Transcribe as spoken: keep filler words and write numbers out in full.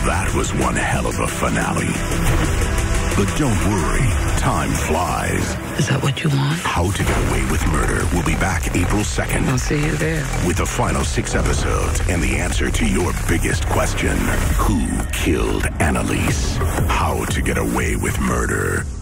That was one hell of a finale. But don't worry, time flies. Is that what you want? How to Get Away with Murder will be back April second. I'll see you there. With the final six episodes and the answer to your biggest question. Who killed Annalise? How to Get Away with Murder.